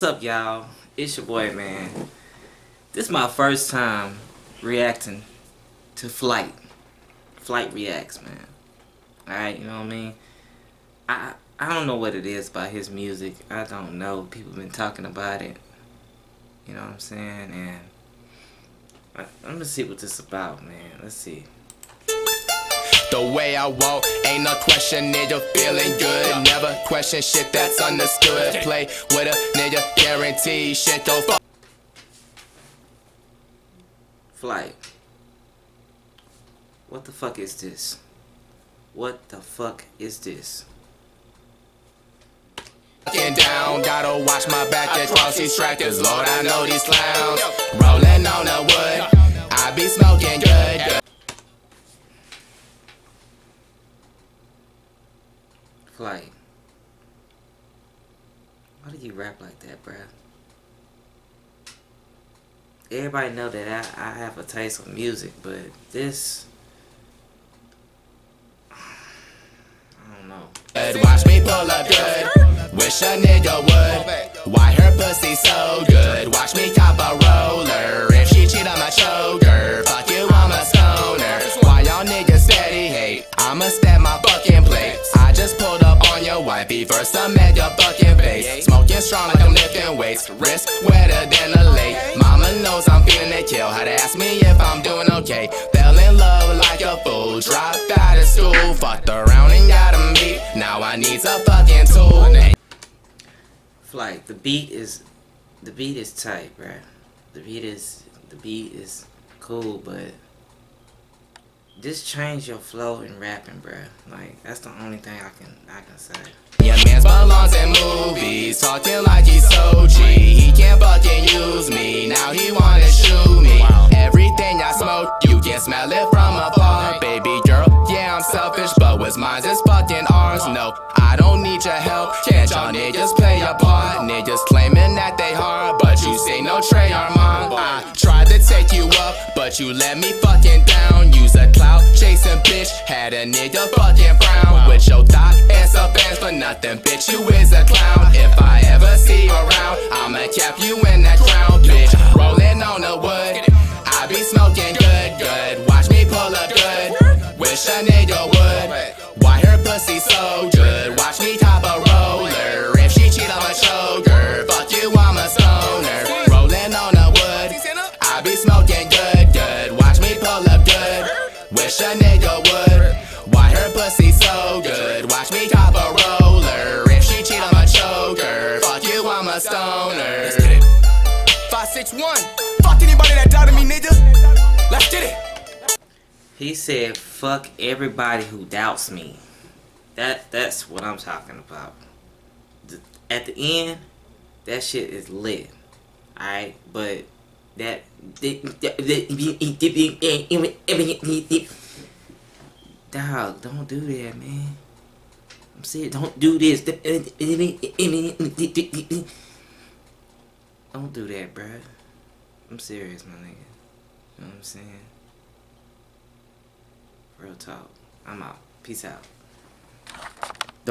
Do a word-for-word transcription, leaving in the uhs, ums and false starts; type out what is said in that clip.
What's up, y'all? It's your boy, man. This is my first time reacting to Flight. Flight reacts, man. Alright, you know what I mean? I I don't know what it is about his music. I don't know. People been talking about it. You know what I'm saying? And I, I'm gonna see what this is about, man. Let's see. The way I walk, ain't no question, nigga feeling good. Never question shit that's understood. Play with a nigga, guarantee shit don't fuck. Flight. What the fuck is this? What the fuck is this? Down, gotta watch my back across these tractors. Lord, I know these clowns. Rolling on the wood, I be smoking good. Flight. Why do you rap like that, bruh? Everybody know that I, I have a taste of music, but this... I don't know. Watch me pull up good. Wish a nigga would. Why her pussy so good? Watch me cop a roller. If she cheat, I'ma choke her. Fuck you, I'm a stoner. Why y'all niggas steady hate? I'ma stab my fucking plate. I just pulled up on your wifey. First I met your fucking face. Smoking strong like I'm lifting weights. Wrist wetter than a lake. Mama knows I'm feeling that kill. Had to ask me if I'm doing okay. Fell in love like a fool. Dropped out of school. Fucked around and got a meet. Now I need a fucking tool. Flight, the beat is the beat is tight, bruh. The beat is the beat is cool, but just change your flow in rapping, bruh. Like, that's the only thing I can I can say. Yeah, man's belongs in movies, talking like he's so G. He can't fucking use me, now he wanna shoot me. Everything I smoke, you can smell it from afar. Baby girl, yeah, I'm selfish, but what's mine is fucking ours. No, I don't need your help, can't y'all niggas play your part? Niggas claiming that they hard, but you say no Trey Armand. I tried to take you up, but you let me fucking down. Use a clout chasing bitch, had a nigga fucking brown. With your thought and some fans for nothing, bitch, you is a clown. If I ever see you around, I'ma cap you in that crown, bitch. Rolling on the wood, I be smoking good, good. Watch me pull up good, wish a nigga would. Why her pussy so good? Watch me top a roller. If she cheat, I'ma choke her. Fuck you, I'm a stoner. Rolling on the wood, I be smoking good, good. Watch me pull up good, wish a nigga would. Why her pussy so good? Watch me top a roller. If she cheat, I'ma choke her. Fuck you, I'm a stoner. Let's get it. five six one. Fuck anybody that doubted me, nigga. Let's get it. He said, fuck everybody who doubts me. That That's what I'm talking about. The, at the end, that shit is lit. Alright? But that... Dog, don't do that, man. I'm saying, don't do this. Don't do that, bruh. I'm serious, my nigga. You know what I'm saying? Real talk. I'm out. Peace out.